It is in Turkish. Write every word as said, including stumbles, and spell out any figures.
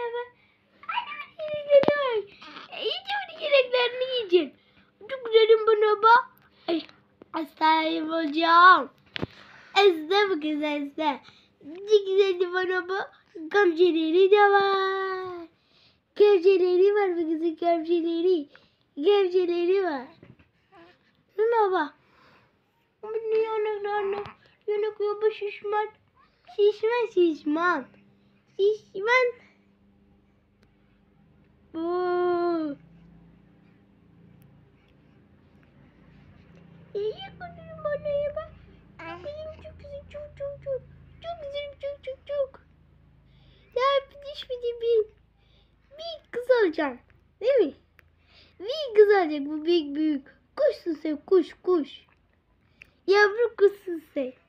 merhaba. Anne yiyeceklerim. Yiyeceğim yiyeceklerini yiyeceğim. Çok güzelim bana bak. Ay, hastayım hocam. Esne bu kız esne. Çok güzelim bana bak. Gamzeleri de var. Gevceleri var bu kızın gevceleri. Gevceleri var. Şuna bak. Bu yanaklarına. Yanakları bu şişman. Şişman şişman. Şişman. Bu. İyi yakınıyorum bana ya bak. Çok güzelim çok güzel çok çok çok. Çok güzelim çok çok çok. Ya bir bir bir. Bir kız alacağım. Değil mi? Bir kız alacak bu büyük büyük. Kuşsun sen kuş kuş. Yavru kuşsun sen.